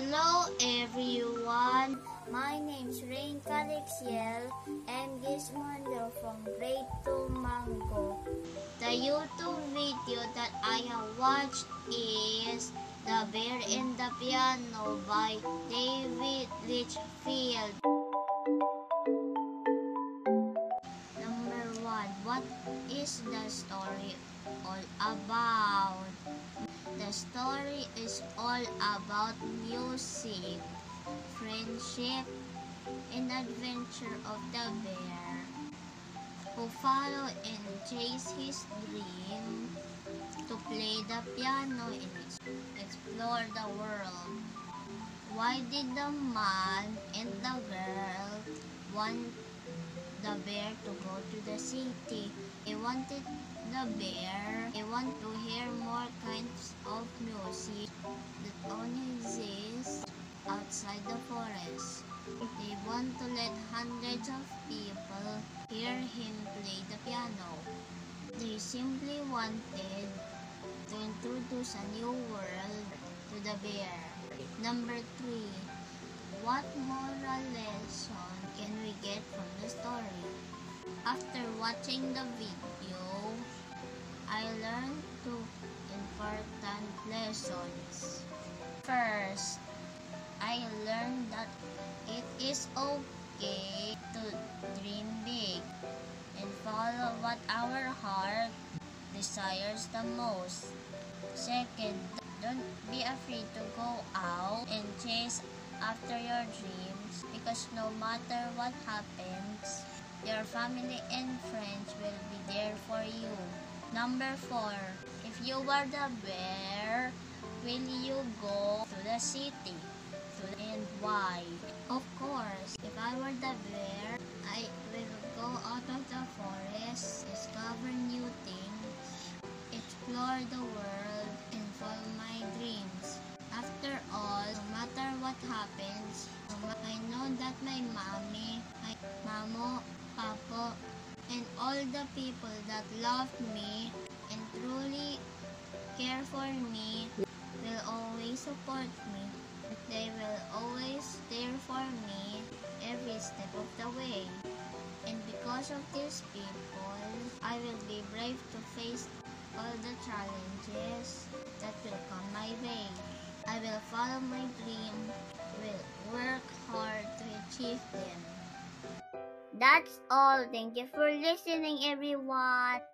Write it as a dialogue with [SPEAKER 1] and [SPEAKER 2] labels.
[SPEAKER 1] Hello everyone, my name is Rain Calixiel and Gizmondo from grade 2 Mango. The YouTube video that I have watched is The Bear and the Piano by David Litchfield. Number 1. What is the story all about? The story is all about music, friendship, and adventure of the bear who follow and chase his dream to play the piano and explore the world. Why did the man and the girl want the bear to go to the city? They wanted to hear more kinds of music that only exist outside the forest. They want to let hundreds of people hear him play the piano. They simply wanted to introduce a new world to the bear. Number 3. What moral lesson can we get from the story? After watching the video, I learned two important lessons. First, I learned that it is okay to dream big and follow what our heart desires the most. Second, don't be afraid to go out and chase after your dreams, because no matter what happens, your family and friends will be there for you. Number 4. If you were the bear, will you go to the city? And why? Of course, if I were the bear, I will go out of the forest, discover new things, explore the world, and follow my dreams. After all, no matter what happens, I know that my mommy, my mamo, papo, and all the people that love me and truly care for me will always support me. They will always there for me every step of the way. And because of these people, I will be brave to face all the challenges that will come my way. I will follow my dream, will work hard to achieve them. That's all. Thank you for listening, everyone.